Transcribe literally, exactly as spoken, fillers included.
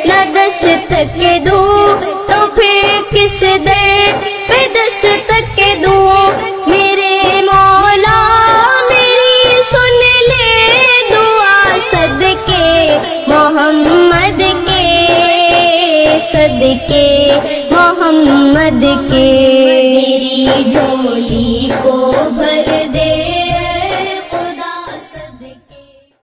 न दस्तक दूं तो फिर किस दर पे दस्तक दूं। मेरे मौला मेरी सुन ले दुआ सदके मोहम्मद के, सदके मोहम्मद के। मेरी झोली